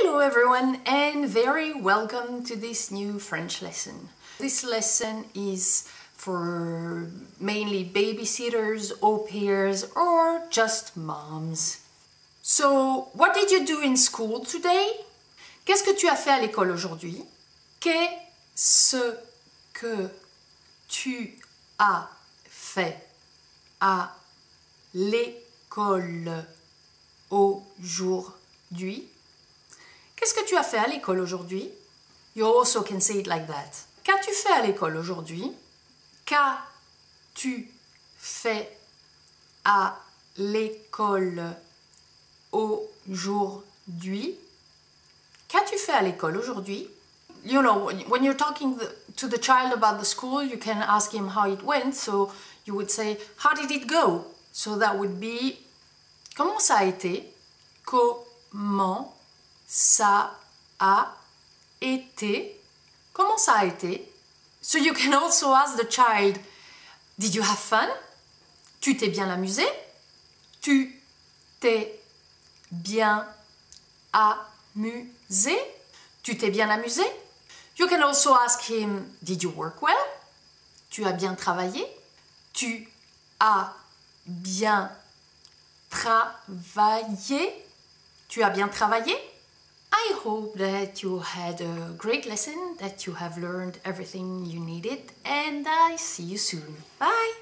Hello everyone and very welcome to this new French lesson. This lesson is for mainly babysitters, au pairs or just moms. So, what did you do in school today? Qu'est-ce que tu as fait à l'école aujourd'hui? Qu'est-ce que tu as fait à l'école aujourd'hui? Qu'est-ce que tu as fait à l'école aujourd'hui? You also can say it like that. Qu'as-tu fait à l'école aujourd'hui? Qu'as-tu fait à l'école aujourd'hui? Qu'as-tu fait à l'école aujourd'hui? You know, when you're talking to the child about the school, you can ask him how it went. So you would say, how did it go? So that would be, comment ça a été? Comment ça a été? Comment ça a été? So you can also ask the child, did you have fun? Tu t'es bien amusé? Tu t'es bien amusé? Tu t'es bien amusé? You can also ask him, did you work well? Tu as bien travaillé? Tu as bien travaillé? Tu as bien travaillé? I hope that you had a great lesson, that you have learned everything you needed, and I see you soon. Bye!